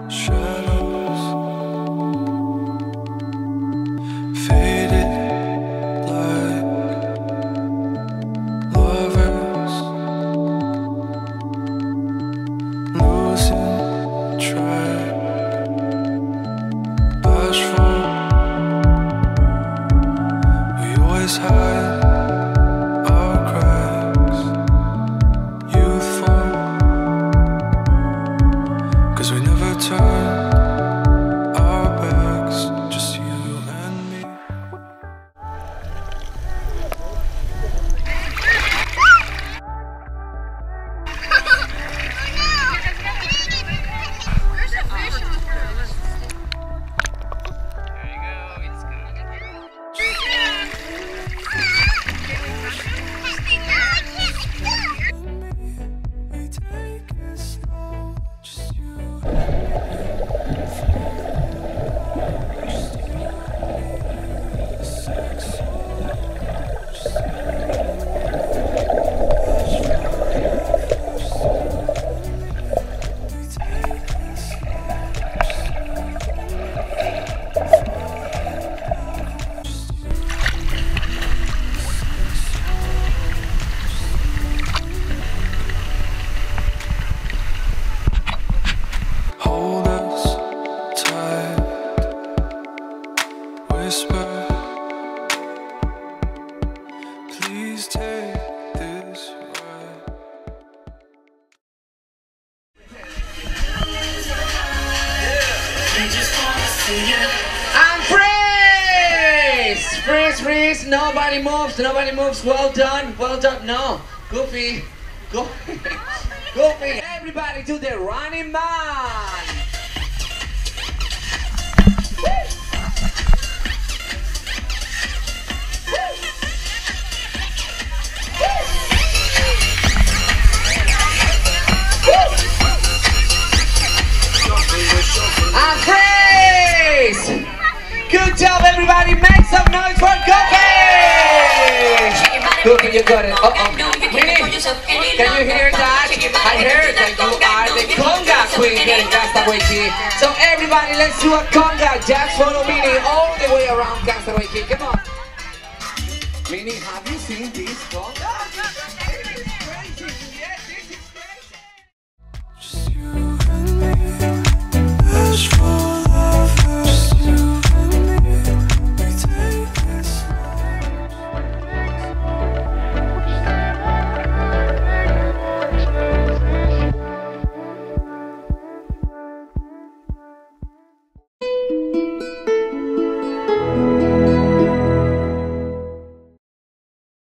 Shadows faded like lovers losing track. Bashful, we always hide our cracks. Youthful, 'cause we never turn our backs. Just you and me. We take it slow. Just you and me. Just you and me. Sex solo. Just you and me. We take it slow. Hold us tight, whisper, please take this ride. And freeze! Nobody moves, well done, no, Goofy, everybody do the running man! And freeze! Good job, everybody. Make some noise for Goofy! Goofy, you got it. Minnie, can you hear that? I heard that you are the conga queen here in Castaway Key. So everybody, let's do a conga. Just follow Minnie all the way around Castaway Key. Come on. Minnie, have you seen this conga?